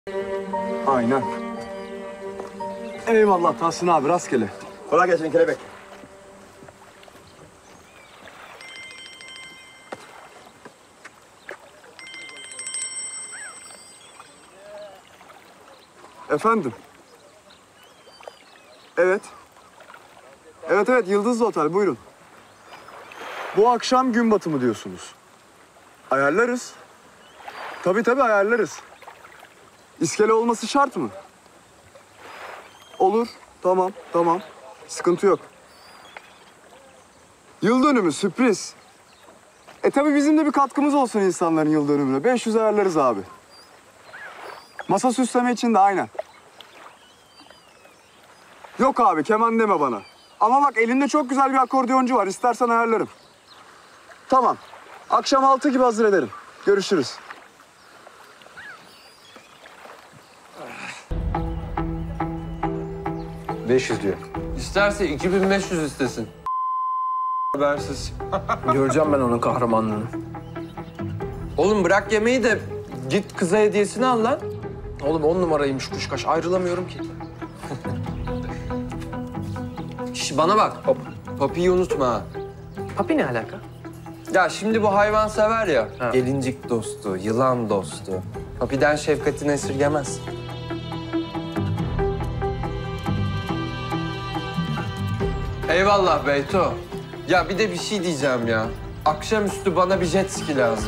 Aynen. Eyvallah Tahsin abi, rastgele. Kolay gelsin kelebek. Efendim? Evet. Evet, Yıldızlı Otel, buyurun. Bu akşam gün batımı diyorsunuz. Ayarlarız. Tabii ayarlarız. İskele olması şart mı? Olur. Tamam. Sıkıntı yok. Yıl dönümü sürpriz. Tabii bizim de bir katkımız olsun insanların yıl dönümüne. 500 ayarlarız abi. Masa süsleme için de aynen. Yok abi, keman deme bana. Ama bak, elimde çok güzel bir akordeoncu var. İstersen ayarlarım. Tamam. Akşam 6 gibi hazır ederim. Görüşürüz. $500 diyor. İsterse 2500 istesin. Habersiz. Göreceğim ben onun kahramanlığını. Oğlum bırak yemeği de git kıza hediyesini al lan. Oğlum 10 numaraymış kuşkaş. Ayrılamıyorum ki. Şş, bana bak. Papiyi unutma ha. Papi ne alaka? Ya şimdi bu hayvan sever ya. Ha. Gelincik dostu, yılan dostu. Papiden şefkatini esirgemez. Eyvallah Beyto. Ya bir de bir şey diyeceğim ya. Akşamüstü bana bir jet ski lazım.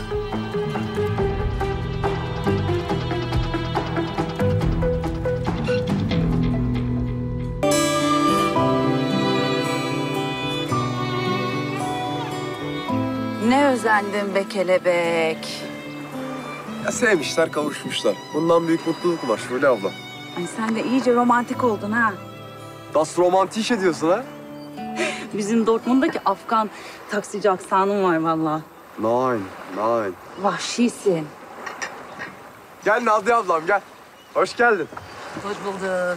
Ne özendim be kelebek. Ya sevmişler, kavuşmuşlar. Bundan büyük mutluluk var Şule abla. Ay sen de iyice romantik oldun ha. Das romantiş ediyorsun ha? Bizim Dortmund'daki Afgan taksici aksanın var vallahi. Nein. Vahşisin. Gel Nazlı ablam, gel. Hoş geldin. Hoş bulduk.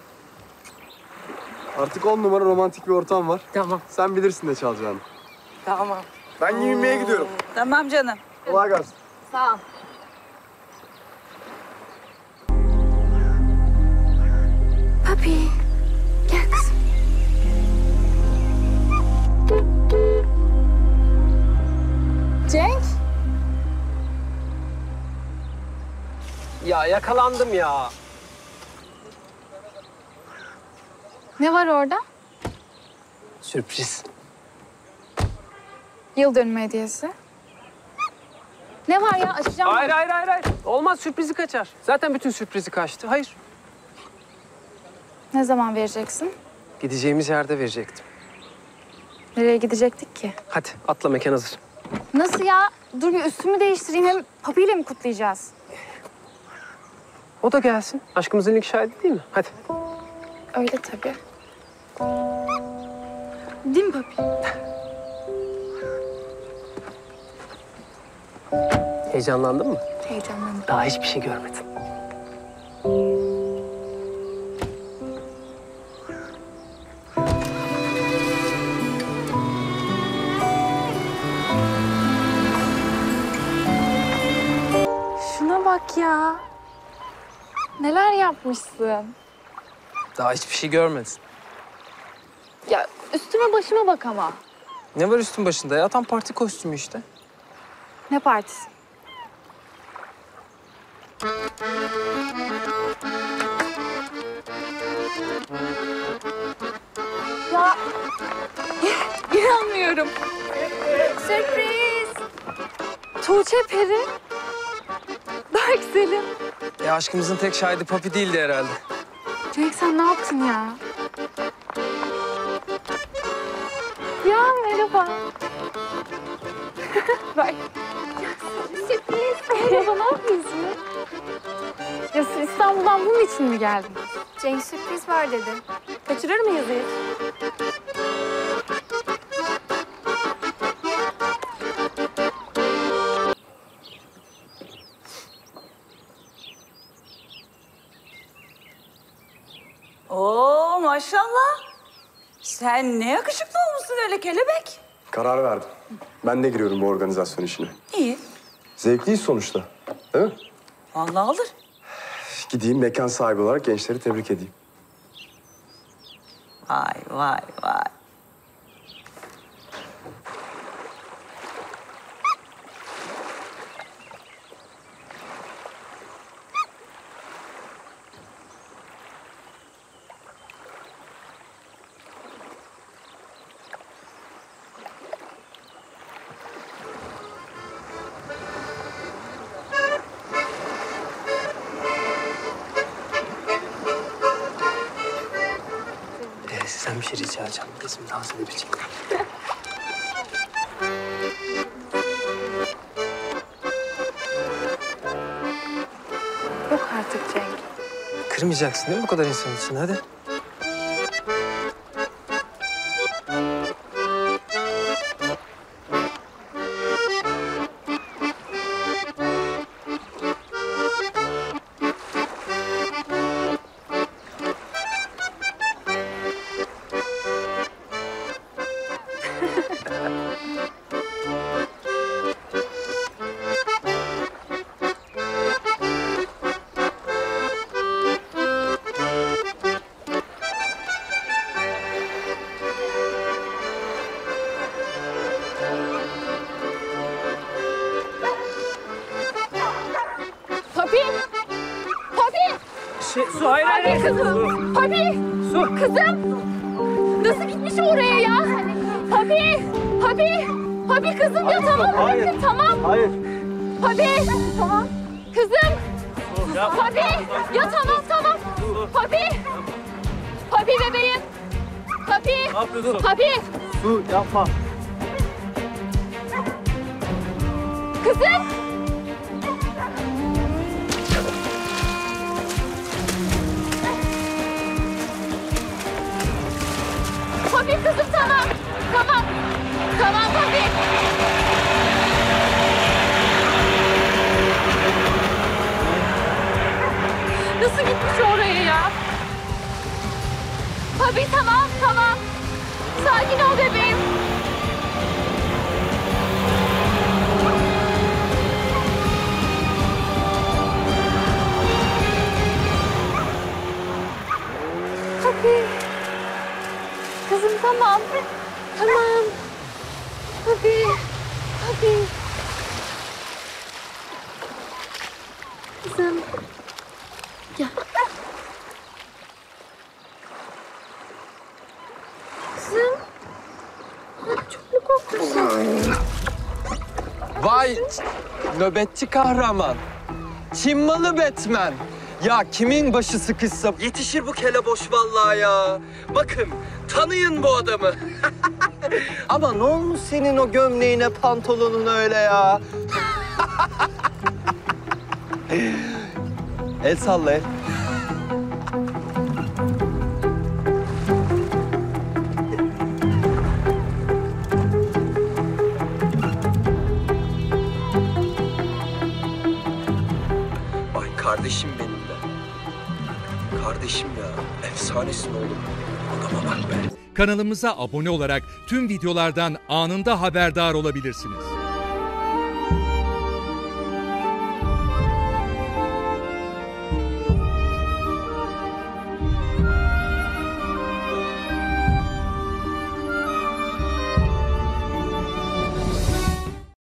Artık 10 numara romantik bir ortam var. Tamam. Sen bilirsin ne çalacağını. Tamam. Ben giyinmeye gidiyorum. Tamam canım. Kolay gelsin. Sağ ol. Papi, gel kızım. Cenk? Ya yakalandım ya. Ne var orada? Sürpriz. Yıl dönümü hediyesi. Ne var ya? Açacağım. Hayır. Olmaz, sürprizi kaçar. Zaten bütün sürprizi kaçtı. Hayır. Ne zaman vereceksin? Gideceğimiz yerde verecektim. Nereye gidecektik ki? Hadi atla, mekan hazır. Nasıl ya? Dur bir üstümü değiştireyim. Hem papiyle mi kutlayacağız? O da gelsin. Aşkımızın ilk şahidi değil mi? Hadi. Öyle tabii. Değil mi papi? Heyecanlandın mı? Heyecanlandım. Daha hiçbir şey görmedin. Şuna bak ya. Neler yapmışsın? Daha hiçbir şey görmedin. Ya üstüme başıma bak ama. Ne var üstün başında ya? Tam parti kostümü işte. Ne partisi? Ya inanmıyorum. Sürpriz. Tuğçe Peri. Berk Selim. Ya aşkımızın tek şahidi Papi değildi herhalde. Cenk sen ne yaptın ya? Ya merhaba. Berk. Sürpriz. Merhaba, ne yapıyorsun? Ya siz İstanbul'dan bunun için mi geldiniz? Cenk sürpriz var dedi. Kaçırır mıyız hiç? Oo maşallah. Sen ne yakışıklı olmuşsun öyle kelebek. Karar verdim. Ben de giriyorum bu organizasyon işine. İyi. Zevkliyiz sonuçta. Değil mi? Vallahi olur. Gideyim mekan sahibi olarak gençleri tebrik edeyim. Vay vay vay. Sizden bir şey rica edeceğim. Bizim dans edebilecek. Yok artık Cenk. Kırmayacaksın değil mi bu kadar insan için? Hadi. Papi! Papi! Su hayır Papi kızım! Papi! Su. Kızım! Nasıl gitmiş oraya ya? Papi! Papi! Papi kızım ya tamam bırakın tamam. Hayır. Papi! Tamam. Kızım! Papi! Ya tamam tamam. Papi! Papi bebeğim! Papi! Ne yapıyorsun? Papi! Su yapma. Kızım! Papi kızım tamam. Tamam. Tamam Papi. Nasıl gitmiş oraya ya? Papi tamam tamam. Sakin ol bebeğim. Papi. Kızım tamam. Tamam. Papi. Papi. Kızım. Gel. Kızım. Çok mu korkmuşsun? Vay nöbetçi kahraman. Çin malı Batman. Ya kimin başı sıkışsa yetişir bu keleboş vallahi ya. Bakın tanıyın bu adamı. Ama ne olmuş senin o gömleğine pantolonun öyle ya? El salla el. Ay kardeşim benim be. Kardeşim ya. Efsanesin oğlum. Adama bak be. Kanalımıza abone olarak tüm videolardan anında haberdar olabilirsiniz.